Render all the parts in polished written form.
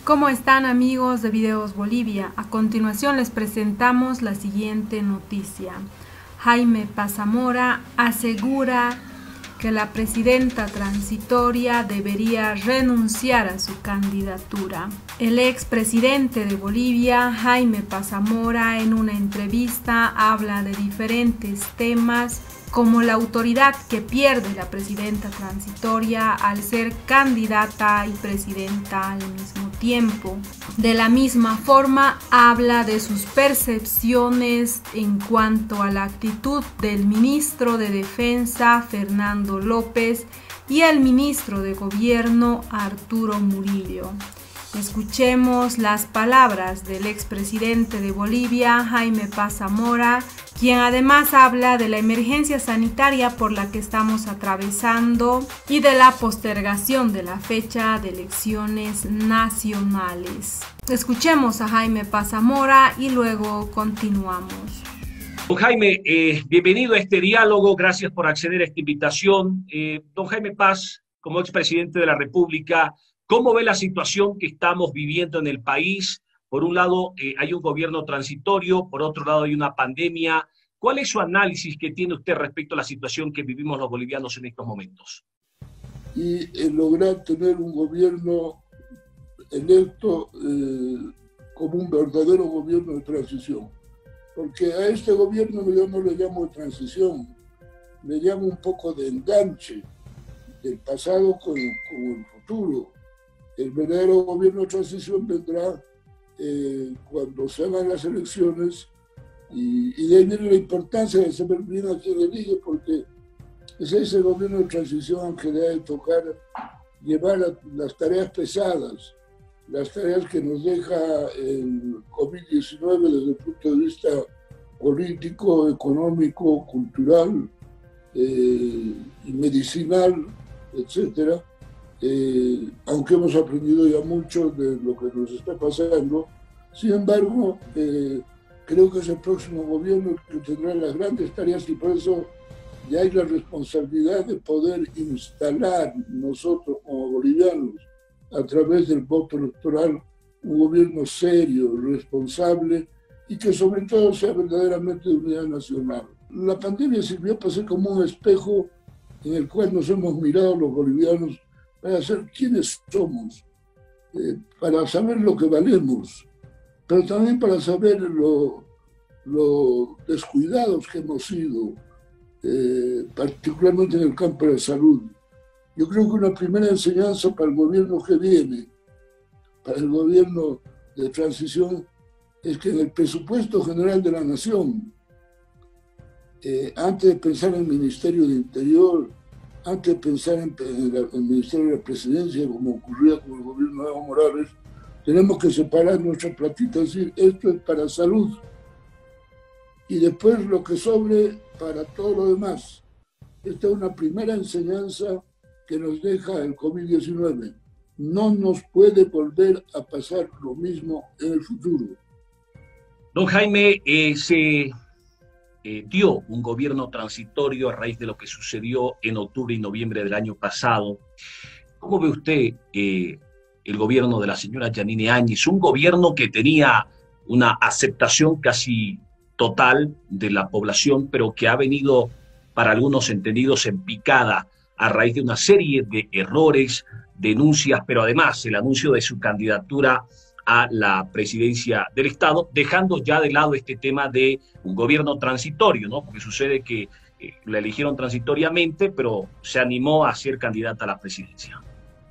¿Cómo están, amigos de Videos Bolivia? A continuación les presentamos la siguiente noticia. Jaime Paz Zamora asegura que la presidenta transitoria debería renunciar a su candidatura. El expresidente de Bolivia, Jaime Paz Zamora, en una entrevista habla de diferentes temas como la autoridad que pierde la presidenta transitoria al ser candidata y presidenta al mismo tiempo. De la misma forma, habla de sus percepciones en cuanto a la actitud del ministro de Defensa, Fernando López, y el ministro de Gobierno, Arturo Murillo. Escuchemos las palabras del expresidente de Bolivia, Jaime Paz Zamora, quien además habla de la emergencia sanitaria por la que estamos atravesando y de la postergación de la fecha de elecciones nacionales. Escuchemos a Jaime Paz Zamora y luego continuamos. Don Jaime, bienvenido a este diálogo, gracias por acceder a esta invitación. Don Jaime Paz, como expresidente de la República, ¿cómo ve la situación que estamos viviendo en el país? Por un lado, hay un gobierno transitorio, por otro lado, hay una pandemia. ¿Cuál es su análisis que tiene usted respecto a la situación que vivimos los bolivianos en estos momentos? Y lograr tener un gobierno electo como un verdadero gobierno de transición. Porque a este gobierno yo no le llamo de transición, le llamo un poco de enganche del pasado con el futuro. El verdadero gobierno de transición vendrá cuando se hagan las elecciones y de ahí viene la importancia de saber bien a quién elige, porque es ese gobierno de transición que debe tocar llevar las tareas pesadas, las tareas que nos deja el COVID-19 desde el punto de vista político, económico, cultural y medicinal, etcétera. Aunque hemos aprendido ya mucho de lo que nos está pasando, sin embargo, creo que es el próximo gobierno que tendrá las grandes tareas y por eso ya hay la responsabilidad de poder instalar nosotros como bolivianos a través del voto electoral un gobierno serio, responsable y que sobre todo sea verdaderamente de unidad nacional. La pandemia sirvió para ser como un espejo en el cual nos hemos mirado los bolivianos para saber quiénes somos, para saber lo que valemos, pero también para saber lo descuidados que hemos sido, particularmente en el campo de la salud. Yo creo que una primera enseñanza para el gobierno que viene, para el gobierno de transición, es que en el presupuesto general de la Nación, antes de pensar en el Ministerio de Interior, antes de pensar en el Ministerio de la Presidencia, como ocurría con el gobierno de Evo Morales, tenemos que separar nuestra platita y decir, esto es para salud, y después lo que sobre para todo lo demás. Esta es una primera enseñanza que nos deja el COVID-19. No nos puede volver a pasar lo mismo en el futuro. Don Jaime, se dio un gobierno transitorio a raíz de lo que sucedió en octubre y noviembre del año pasado. ¿Cómo ve usted el gobierno de la señora Yanine Áñez? Un gobierno que tenía una aceptación casi total de la población, pero que ha venido, para algunos entendidos, en picada a raíz de una serie de errores, denuncias, pero además el anuncio de su candidatura a la presidencia del Estado, dejando ya de lado este tema de un gobierno transitorio, ¿no? Porque sucede que la eligieron transitoriamente, pero se animó a ser candidata a la presidencia.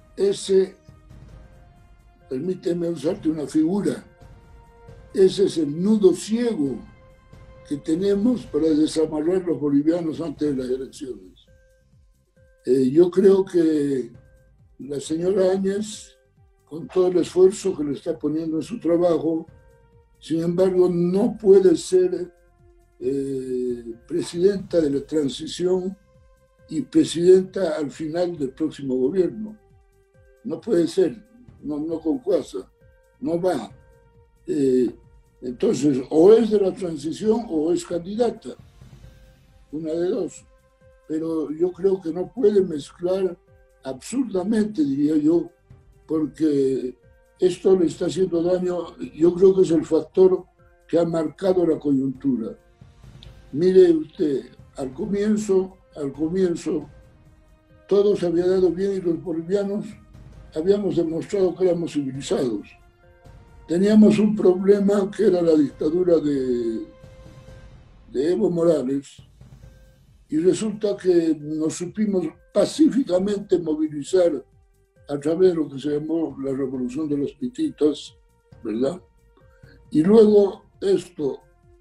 Permíteme usarte una figura, ese es el nudo ciego que tenemos para desamarrar los bolivianos antes de las elecciones. Yo creo que la señora Áñez, con todo el esfuerzo que le está poniendo en su trabajo, sin embargo, no puede ser presidenta de la transición y presidenta al final del próximo gobierno. No puede ser, no con fuerza, no va. Entonces, o es de la transición o es candidata, una de dos. Pero yo creo que no puede mezclar absurdamente, diría yo, porque esto le está haciendo daño. Yo creo que es el factor que ha marcado la coyuntura. Mire usted, al comienzo, todo se había dado bien y los bolivianos habíamos demostrado que éramos civilizados. Teníamos un problema que era la dictadura de Evo Morales, y resulta que nos supimos pacíficamente movilizar a través de lo que se llamó la Revolución de los Pititos, ¿verdad? Y luego esto,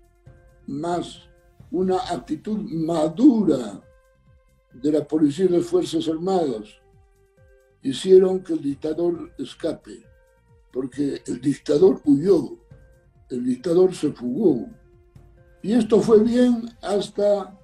más una actitud madura de la policía y las Fuerzas Armadas, hicieron que el dictador escape, porque el dictador huyó, el dictador se fugó. Y esto fue bien hasta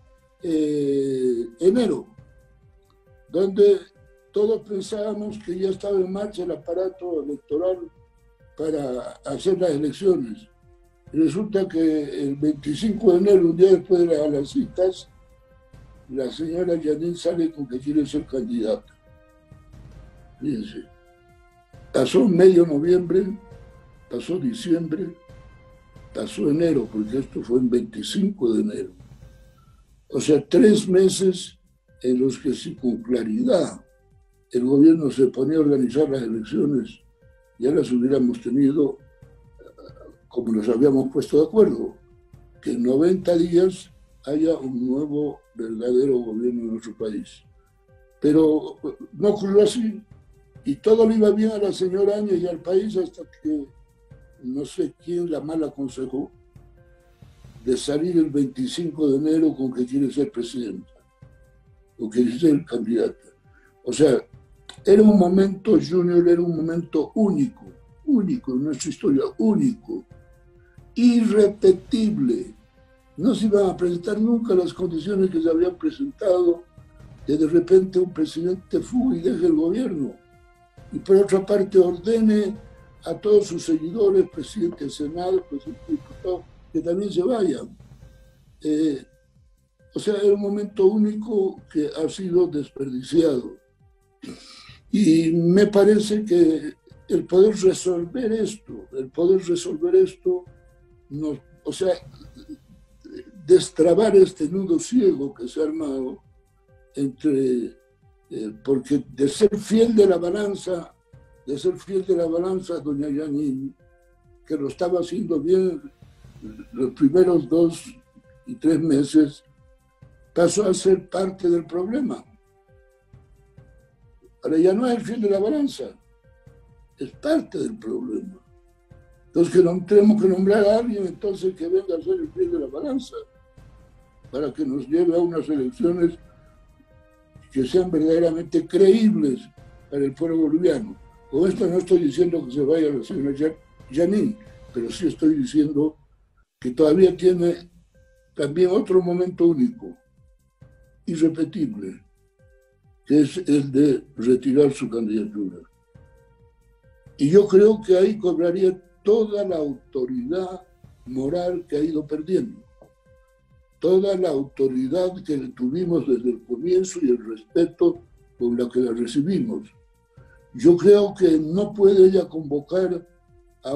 enero, donde todos pensábamos que ya estaba en marcha el aparato electoral para hacer las elecciones. Y resulta que el 25 de enero, un día después de las citas, la señora Janine sale con que quiere ser candidata. Fíjense, pasó medio noviembre, pasó diciembre, pasó enero, porque esto fue el 25 de enero. O sea, 3 meses en los que sí, con claridad, el gobierno se ponía a organizar las elecciones, ya las hubiéramos tenido como nos habíamos puesto de acuerdo, que en 90 días haya un nuevo verdadero gobierno en nuestro país. Pero no ocurrió así, y todo le iba bien a la señora Áñez y al país hasta que no sé quién la mal aconsejó de salir el 25 de enero con que quiere ser presidenta o quiere ser candidata. O sea, era un momento, Junior, era un momento único en nuestra historia, único, irrepetible. No se iban a presentar nunca las condiciones que se habían presentado, que de repente un presidente fuga y deje el gobierno, y por otra parte ordene a todos sus seguidores, presidente del Senado, presidente de diputados, que también se vayan. O sea, es un momento único que ha sido desperdiciado. Y me parece que el poder resolver esto, o sea, destrabar este nudo ciego que se ha armado entre, porque de ser fiel de la balanza, doña Janine, que lo estaba haciendo bien los primeros 2 y 3 meses, pasó a ser parte del problema. Ahora ya no es el fiel de la balanza, es parte del problema. Entonces tenemos que nombrar a alguien entonces que venga a ser el fiel de la balanza, para que nos lleve a unas elecciones que sean verdaderamente creíbles para el pueblo boliviano. Con esto no estoy diciendo que se vaya la señora Janine, pero sí estoy diciendo que todavía tiene también otro momento único, irrepetible, que es el de retirar su candidatura. Y yo creo que ahí cobraría toda la autoridad moral que ha ido perdiendo, toda la autoridad que le tuvimos desde el comienzo y el respeto con la que la recibimos. Yo creo que no puede ella convocar a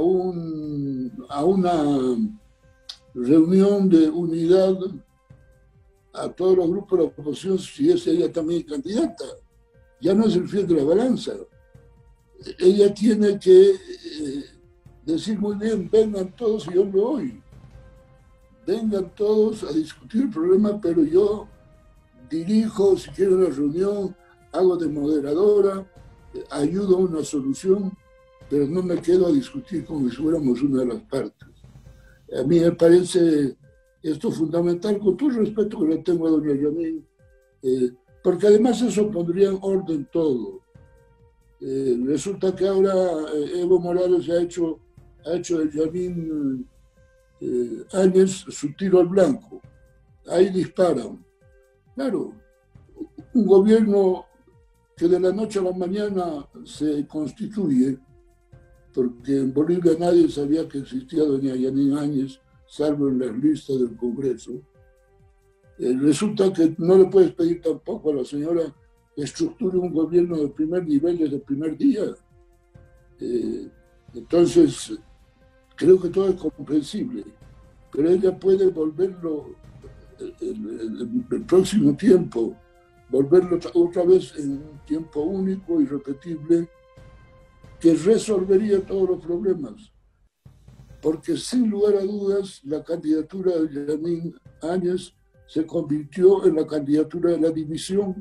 una reunión de unidad a todos los grupos de la oposición si es ella también candidata. Ya no es el fiel de la balanza. Ella tiene que decir muy bien, vengan todos y yo me voy. Vengan todos a discutir el problema, pero yo dirijo, si quiero una reunión, hago de moderadora, ayudo a una solución, pero no me quedo a discutir como si fuéramos una de las partes. A mí me parece esto fundamental, con todo el respeto que le tengo a doña Janine, porque además eso pondría en orden todo. Resulta que ahora Evo Morales ha hecho de Janine Áñez su tiro al blanco. Ahí disparan. Claro, un gobierno que de la noche a la mañana se constituye, porque en Bolivia nadie sabía que existía doña Janine Áñez, salvo en las listas del Congreso. Resulta que no le puedes pedir tampoco a la señora que estructure un gobierno de primer nivel desde el primer día. Entonces, creo que todo es comprensible, pero ella puede volverlo el próximo tiempo, volverlo otra vez en un tiempo único y repetible que resolvería todos los problemas. Porque sin lugar a dudas la candidatura de Jeanine Áñez se convirtió en la candidatura de la división,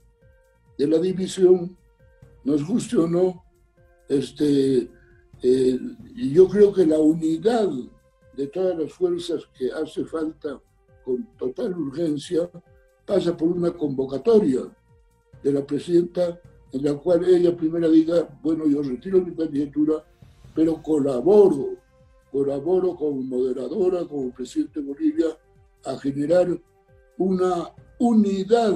nos guste o no. Y yo creo que la unidad de todas las fuerzas que hace falta con total urgencia pasa por una convocatoria de la presidenta en la cual ella primero diga, bueno, yo retiro mi candidatura, pero colaboro como moderadora, como presidente de Bolivia, a generar una unidad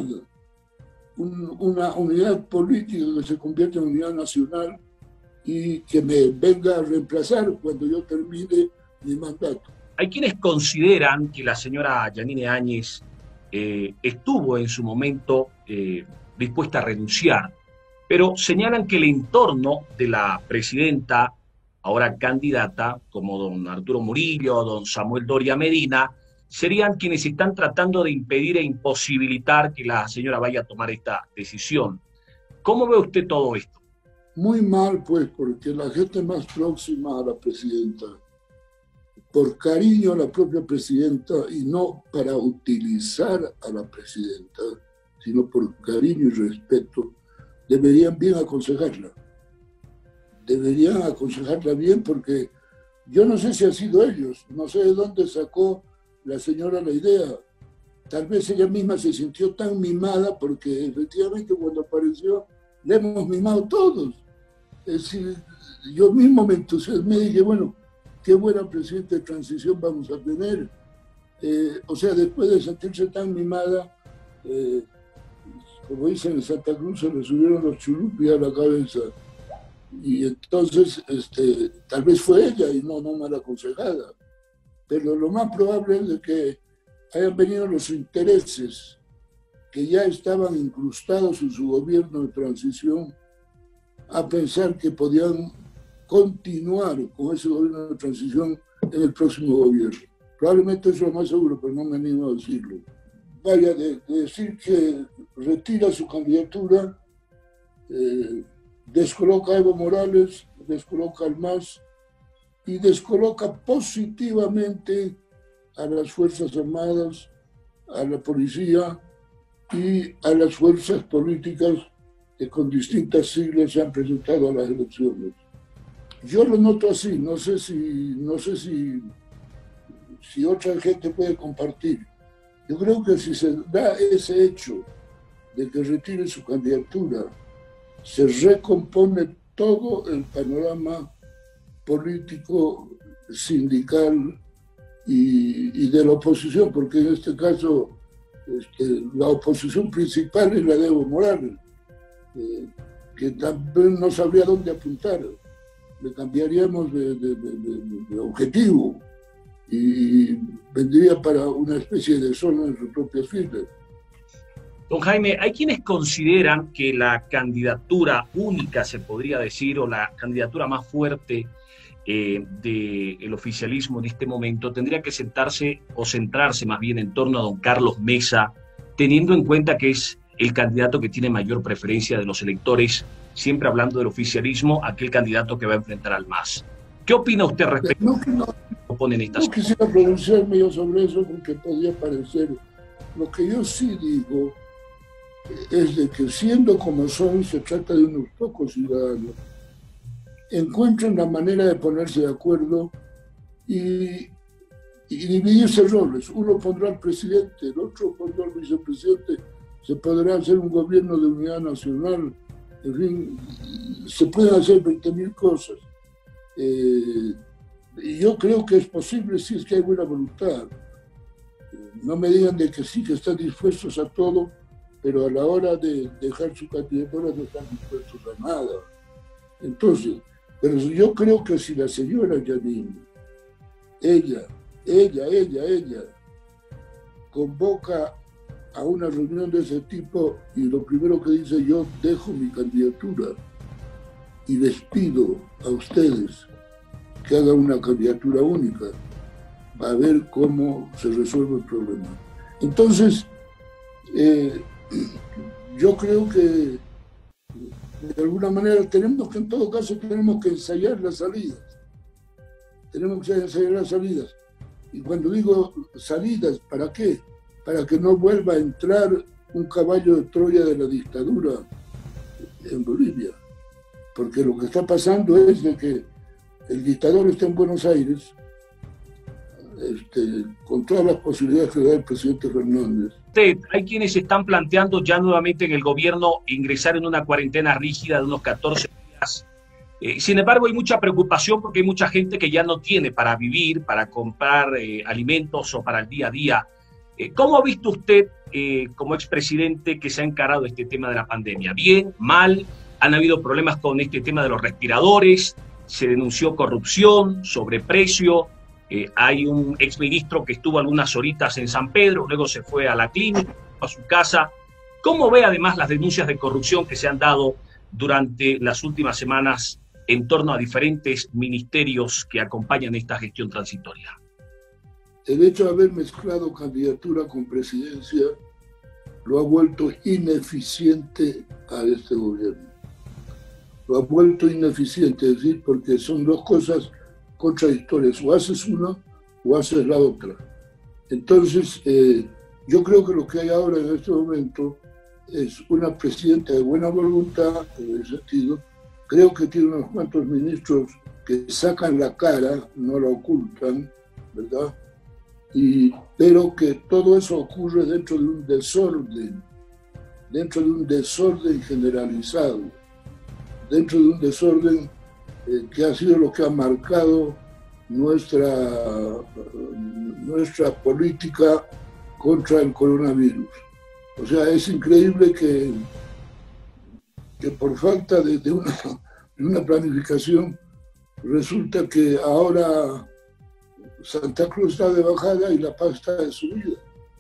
política que se convierta en unidad nacional y que me venga a reemplazar cuando yo termine mi mandato. Hay quienes consideran que la señora Jeanine Áñez estuvo en su momento dispuesta a renunciar, pero señalan que el entorno de la presidenta, ahora candidata, como don Arturo Murillo, don Samuel Doria Medina, serían quienes están tratando de impedir e imposibilitar que la señora vaya a tomar esta decisión. ¿Cómo ve usted todo esto? Muy mal, pues, porque la gente más próxima a la presidenta, por cariño a la propia presidenta y no para utilizar a la presidenta, sino por cariño y respeto, deberían bien aconsejarla. Deberían aconsejarla bien porque yo no sé si han sido ellos, no sé de dónde sacó la señora la idea. Tal vez ella misma se sintió tan mimada porque efectivamente cuando apareció le hemos mimado todos. Es decir, yo mismo me entusiasmé y dije, bueno, qué buena presidenta de transición vamos a tener. O sea, después de sentirse tan mimada, como dicen en Santa Cruz, se le subieron los churupis a la cabeza. Y entonces, tal vez fue ella y no mal aconsejada. Pero lo más probable es de que hayan venido los intereses que ya estaban incrustados en su gobierno de transición a pensar que podían continuar con ese gobierno de transición en el próximo gobierno. Probablemente eso es lo más seguro, pero no me animo a decirlo. Vaya, de decir que retira su candidatura, descoloca a Evo Morales, descoloca al MAS y descoloca positivamente a las Fuerzas Armadas, a la policía y a las fuerzas políticas que con distintas siglas se han presentado a las elecciones. Yo lo noto así, no sé si otra gente puede compartir. Yo creo que si se da ese hecho de que retire su candidatura, se recompone todo el panorama político, sindical y de la oposición, porque en este caso la oposición principal es la de Evo Morales, que también no sabría dónde apuntar. Le cambiaríamos de objetivo y vendría para una especie de zona en sus propias filas. Don Jaime, hay quienes consideran que la candidatura única, se podría decir, o la candidatura más fuerte del oficialismo en este momento tendría que centrarse más bien en torno a don Carlos Mesa, teniendo en cuenta que es el candidato que tiene mayor preferencia de los electores, siempre hablando del oficialismo, aquel candidato que va a enfrentar al MAS. ¿Qué opina usted respecto a lo que ponen estas cosas? No quisiera pronunciarme yo sobre eso porque podría parecer. Lo que yo sí digo es de que, siendo como son, se trata de unos pocos ciudadanos, encuentran la manera de ponerse de acuerdo y dividirse roles. Uno pondrá al presidente, el otro pondrá al vicepresidente, se podrá hacer un gobierno de unidad nacional, en fin, se pueden hacer 20.000 cosas. Y yo creo que es posible si es que hay buena voluntad. No me digan de que sí, que están dispuestos a todo, pero a la hora de dejar su candidatura no están dispuestos a nada. Entonces, pero yo creo que si la señora Jeanine, ella convoca a una reunión de ese tipo y lo primero que dice, yo dejo mi candidatura y les pido a ustedes que haga una candidatura única, a ver cómo se resuelve el problema. Entonces, yo creo que de alguna manera en todo caso tenemos que ensayar las salidas. Tenemos que ensayar las salidas. Y cuando digo salidas, ¿para qué? Para que no vuelva a entrar un caballo de Troya de la dictadura en Bolivia. Porque lo que está pasando es de que el dictador está en Buenos Aires, con todas las posibilidades que da el presidente Fernández. Hay quienes están planteando ya nuevamente en el gobierno ingresar en una cuarentena rígida de unos 14 días. Sin embargo, hay mucha preocupación porque hay mucha gente que ya no tiene para vivir, para comprar alimentos o para el día a día. ¿Cómo ha visto usted, como expresidente, que se ha encarado este tema de la pandemia? ¿Bien? ¿Mal? ¿Han habido problemas con este tema de los respiradores? ¿Se denunció corrupción, sobreprecio? Hay un exministro que estuvo algunas horitas en San Pedro, luego se fue a la clínica, a su casa. ¿Cómo ve además las denuncias de corrupción que se han dado durante las últimas semanas en torno a diferentes ministerios que acompañan esta gestión transitoria? El hecho de haber mezclado candidatura con presidencia lo ha vuelto ineficiente a este gobierno. Lo ha vuelto ineficiente, es decir, porque son dos cosas contradictorias, o haces una o haces la otra. Entonces, yo creo que lo que hay ahora en este momento es una presidenta de buena voluntad, en ese sentido. Creo que tiene unos cuantos ministros que sacan la cara, no la ocultan, ¿verdad? Pero que todo eso ocurre dentro de un desorden generalizado, dentro de un desorden que ha sido lo que ha marcado nuestra política contra el coronavirus. O sea, es increíble que por falta de una planificación resulta que ahora Santa Cruz está de bajada y La Paz está de subida.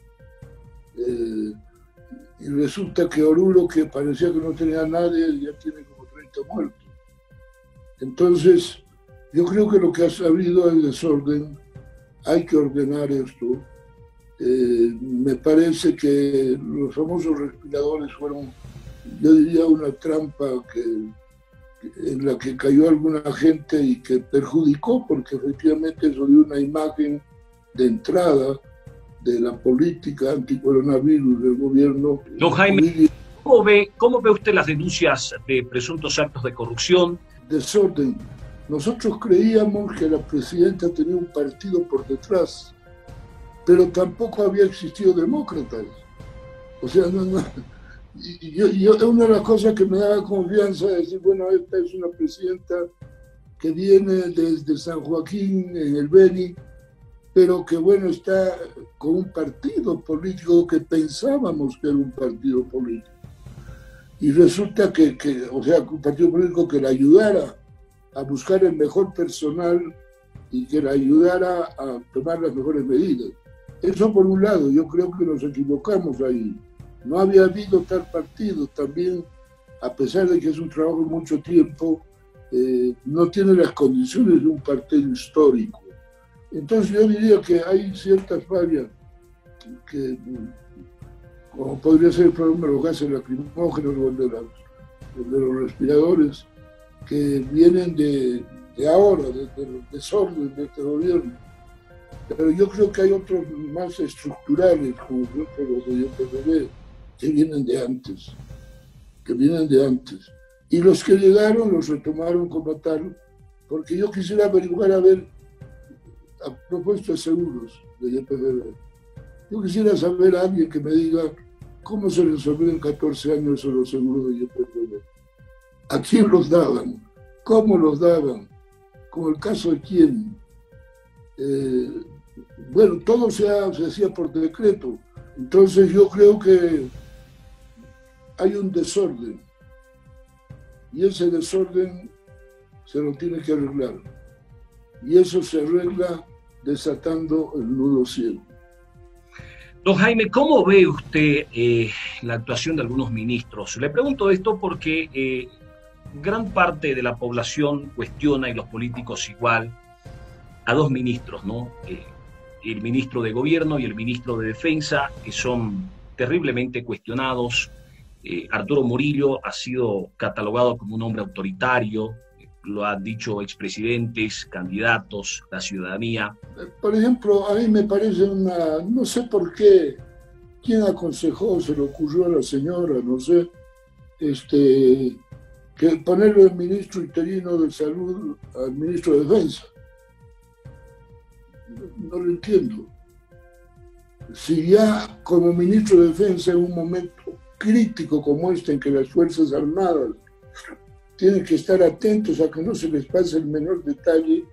Y resulta que Oruro, que parecía que no tenía nadie, ya tiene como 30 muertos. Entonces, yo creo que lo que ha habido es desorden, hay que ordenar esto. Me parece que los famosos respiradores fueron, yo diría, una trampa en la que cayó alguna gente y que perjudicó, porque efectivamente eso dio una imagen de entrada de la política anticoronavirus del gobierno. Don Jaime, ¿cómo ve usted las denuncias de presuntos actos de corrupción? Desorden. Nosotros creíamos que la presidenta tenía un partido por detrás, pero tampoco había existido demócratas. O sea, una de las cosas que me daba confianza es decir, bueno, esta es una presidenta que viene desde San Joaquín, en el Beni, pero que, bueno, está con un partido político que pensábamos que era un partido político. Y resulta o sea, un partido político que le ayudara a buscar el mejor personal y que le ayudara a tomar las mejores medidas. Eso por un lado, yo creo que nos equivocamos ahí. No había habido tal partido. También, a pesar de que es un trabajo de mucho tiempo, no tiene las condiciones de un partido histórico. Entonces yo diría que hay ciertas fallas que, como podría ser el problema de los gases lacrimógenos o de los respiradores, que vienen de ahora, del desorden de este gobierno. Pero yo creo que hay otros más estructurales, como por ejemplo los de YPF, que vienen de antes. Y los que llegaron los retomaron como tal, porque yo quisiera averiguar, a propósito de seguros de YPF, yo quisiera saber a alguien que me diga cómo se resolvió en 14 años eso los seguros de YPF. ¿A quién los daban? ¿Cómo los daban? ¿Con el caso de quién? Bueno, todo se hacía por decreto. Entonces yo creo que hay un desorden. Y ese desorden se lo tiene que arreglar. Y eso se arregla desatando el nudo ciego. Don Jaime, ¿cómo ve usted la actuación de algunos ministros? Le pregunto esto porque gran parte de la población cuestiona, y los políticos igual, a dos ministros, ¿no? El ministro de Gobierno y el ministro de Defensa, que son terriblemente cuestionados. Arturo Murillo ha sido catalogado como un hombre autoritario, lo han dicho expresidentes, candidatos, la ciudadanía. Por ejemplo, a mí me parece no sé por qué, quién aconsejó, se le ocurrió a la señora, no sé, que ponerle el ministro interino de Salud al ministro de Defensa. No lo entiendo. Si ya como ministro de Defensa en un momento crítico como este en que las Fuerzas Armadas tienen que estar atentos a que no se les pase el menor detalle,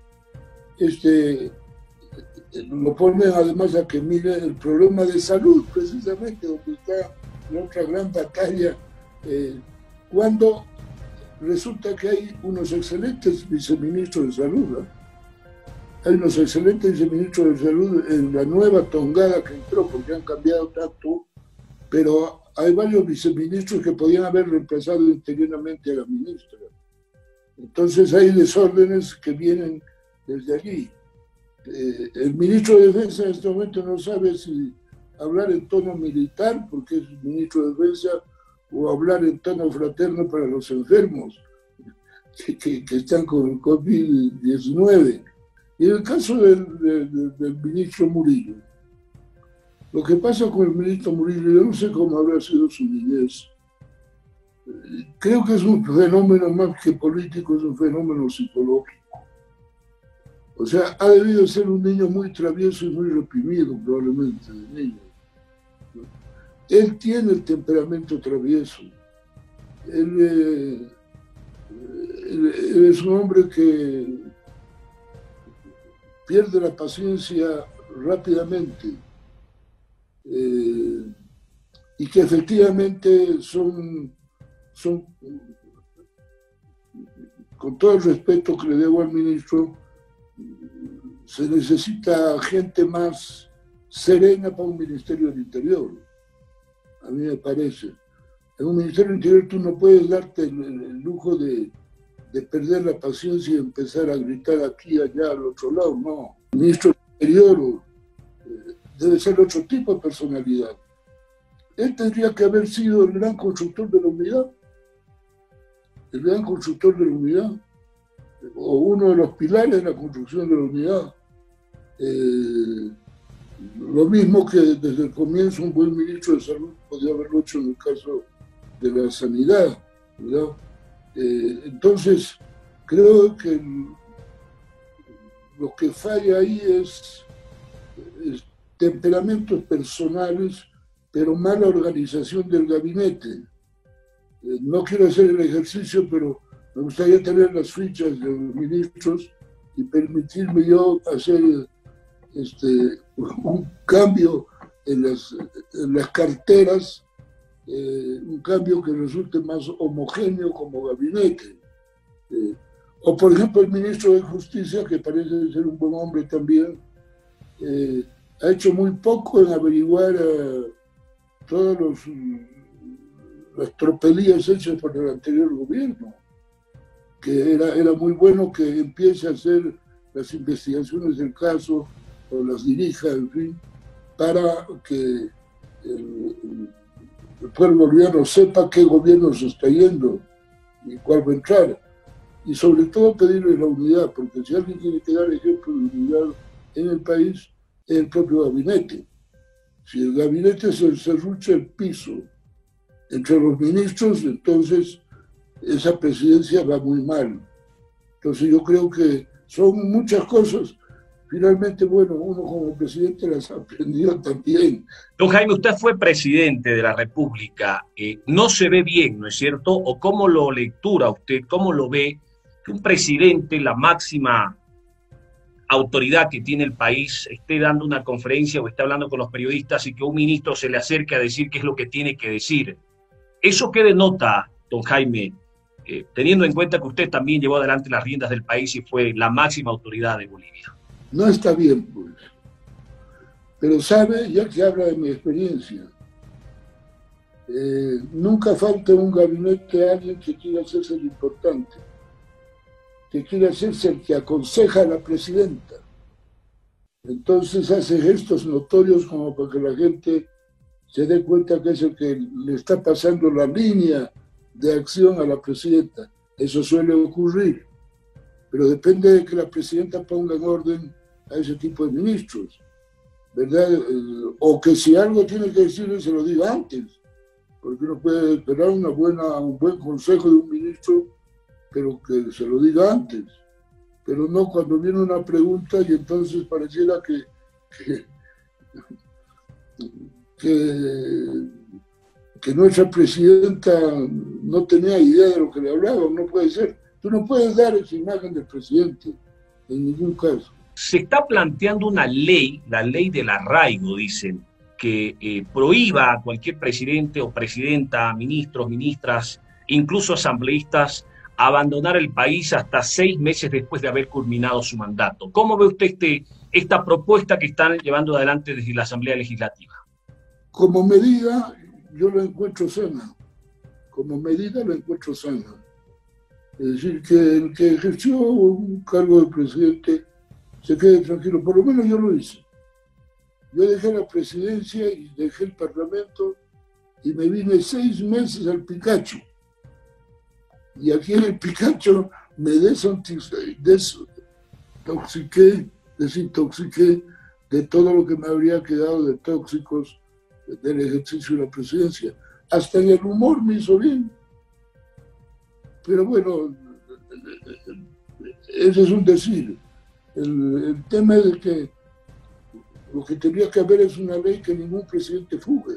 lo ponen además a que mire el problema de salud, precisamente donde está la otra gran batalla, cuando resulta que hay unos excelentes viceministros de salud, ¿eh? Hay unos excelentes viceministros de salud en la nueva tongada que entró, porque han cambiado tanto, pero hay varios viceministros que podían haber reemplazado interinamente a la ministra. Entonces hay desórdenes que vienen desde allí. El ministro de Defensa en este momento no sabe si hablar en tono militar, porque es ministro de Defensa, o hablar en tono fraterno para los enfermos que están con el COVID-19. Y en el caso del ministro Murillo, lo que pasa con el ministro Murillo, yo no sé cómo habrá sido su niñez. Creo que es un fenómeno más que político, es un fenómeno psicológico. O sea, ha debido ser un niño muy travieso y muy reprimido, probablemente, de niño. Él tiene el temperamento travieso. Él es un hombre que pierde la paciencia rápidamente y que efectivamente son, con todo el respeto que le debo al ministro, se necesita gente más serena para un Ministerio del Interior, a mí me parece. En un Ministerio del Interior tú no puedes darte el lujo de perder la paciencia y empezar a gritar aquí, allá, al otro lado, no. El ministro del Interior debe ser otro tipo de personalidad. Él tendría que haber sido el gran constructor de la unidad, el gran constructor de la unidad, o uno de los pilares de la construcción de la unidad. Lo mismo que desde el comienzo un buen ministro de Salud podía haberlo hecho en el caso de la sanidad, ¿verdad? Entonces, creo que lo que falla ahí es temperamentos personales, pero mala organización del gabinete. No quiero hacer el ejercicio, pero me gustaría tener las fichas de los ministros y permitirme yo hacer un cambio en las carteras, un cambio que resulte más homogéneo como gabinete. O por ejemplo el ministro de Justicia, que parece ser un buen hombre también, ha hecho muy poco en averiguar todas las tropelías hechas por el anterior gobierno, que era muy bueno que empiece a hacer las investigaciones del caso o las dirija, en fin, para que el pueblo boliviano sepa qué gobierno se está yendo y cuál va a entrar. Y sobre todo pedirle la unidad, porque si alguien tiene que dar ejemplo de unidad en el país, es el propio gabinete. Si el gabinete se serrucha el piso entre los ministros, entonces esa presidencia va muy mal. Entonces yo creo que son muchas cosas. Finalmente, bueno, uno como presidente las aprendió también. Don Jaime, usted fue presidente de la República. No se ve bien, ¿no es cierto? ¿O cómo lo lectura usted? ¿Cómo lo ve que un presidente, la máxima autoridad que tiene el país, esté dando una conferencia o esté hablando con los periodistas y que un ministro se le acerque a decir qué es lo que tiene que decir? ¿Eso qué denota, don Jaime, teniendo en cuenta que usted también llevó adelante las riendas del país y fue la máxima autoridad de Bolivia? No está bien, pues. Pero sabe, ya que habla de mi experiencia, nunca falta un gabinete a alguien que quiera hacerse el importante, que quiera hacerse el que aconseja a la presidenta. Entonces hace gestos notorios como para que la gente se dé cuenta que es el que le está pasando la línea de acción a la presidenta. Eso suele ocurrir, pero depende de que la presidenta ponga en orden a ese tipo de ministros, ¿verdad? O que si algo tiene que decirle se lo diga antes, porque uno puede esperar un buen consejo de un ministro, pero que se lo diga antes, pero no cuando viene una pregunta y entonces pareciera que nuestra presidenta no tenía idea de lo que le hablaba. No puede ser. Tú no puedes dar esa imagen del presidente en ningún caso. Se está planteando una ley, la ley del arraigo, dicen, que prohíba a cualquier presidente o presidenta, ministros, ministras, incluso asambleístas, abandonar el país hasta 6 meses después de haber culminado su mandato. ¿Cómo ve usted esta propuesta que están llevando adelante desde la Asamblea Legislativa? Como medida, yo la encuentro sana. Como medida la encuentro sana. Es decir, que el que ejerció un cargo de presidente se quede tranquilo. Por lo menos yo lo hice. Yo dejé la presidencia y dejé el Parlamento y me vine 6 meses al Picacho. Y aquí en el Picacho me desintoxiqué de todo lo que me habría quedado de tóxicos del ejercicio de la presidencia. Hasta en el humor me hizo bien. Pero bueno, ese es un decir. El tema es de que lo que tendría que haber es una ley que ningún presidente fugue.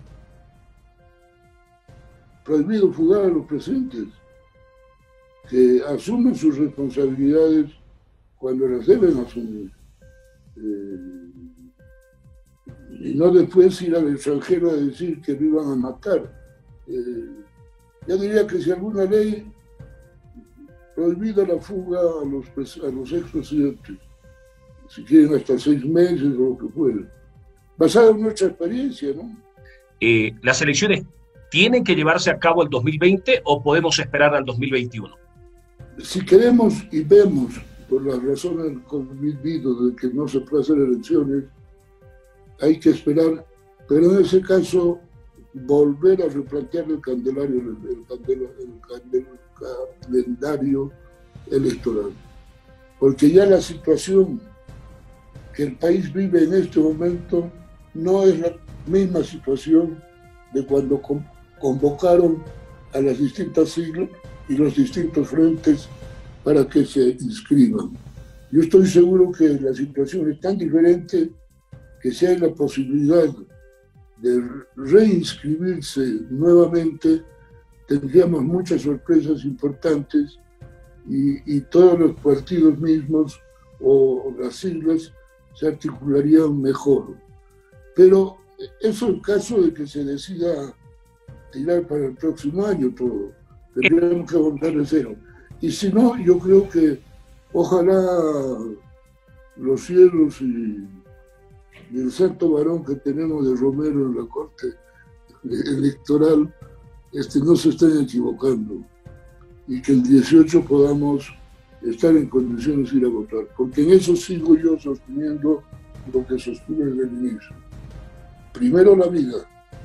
Prohibido fugar a los presidentes, que asumen sus responsabilidades cuando las deben asumir. Y no después ir al extranjero a decir que lo iban a matar. Yo diría que si alguna ley prohibida la fuga a los expresidentes, si quieren hasta 6 meses o lo que fuera, basada en nuestra experiencia, ¿no? ¿Las elecciones tienen que llevarse a cabo el 2020 o podemos esperar al 2021? Si queremos y vemos, por las razones convividas de que no se puede hacer elecciones, hay que esperar, pero en ese caso volver a replantear el calendario electoral. Porque ya la situación que el país vive en este momento no es la misma situación de cuando convocaron a las distintas siglas y los distintos frentes para que se inscriban. Yo estoy seguro que la situación es tan diferente que si hay la posibilidad de reinscribirse nuevamente, tendríamos muchas sorpresas importantes y todos los partidos mismos o las siglas se articularían mejor. Pero eso es el caso de que se decida tirar para el próximo año todo. Tendríamos que volver de cero. Y si no, yo creo que ojalá los cielos y el santo varón que tenemos de Romero en la Corte Electoral no se estén equivocando y que el 18 podamos estar en condiciones de ir a votar, porque en eso sigo yo sosteniendo lo que sostuve desde el inicio. Primero la vida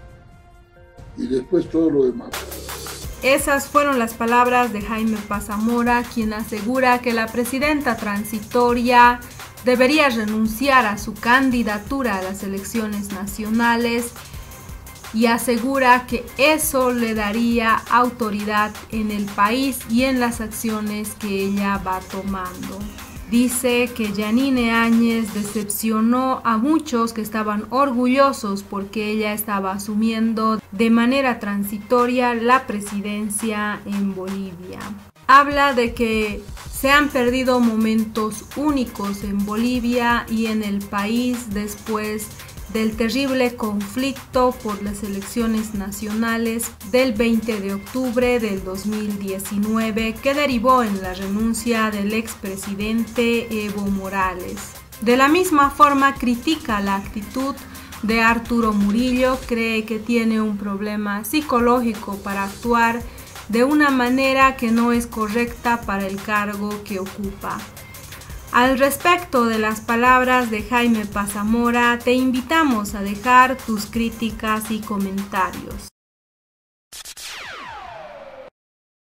y después todo lo demás. Esas fueron las palabras de Jaime Paz Zamora, quien asegura que la presidenta transitoria debería renunciar a su candidatura a las elecciones nacionales y asegura que eso le daría autoridad en el país y en las acciones que ella va tomando. Dice que Yanine Áñez decepcionó a muchos que estaban orgullosos porque ella estaba asumiendo de manera transitoria la presidencia en Bolivia. Habla de que se han perdido momentos únicos en Bolivia y en el país después del terrible conflicto por las elecciones nacionales del 20 de octubre del 2019 que derivó en la renuncia del expresidente Evo Morales. De la misma forma critica la actitud de Arturo Murillo, cree que tiene un problema psicológico para actuar de una manera que no es correcta para el cargo que ocupa. Al respecto de las palabras de Jaime Paz Zamora, te invitamos a dejar tus críticas y comentarios.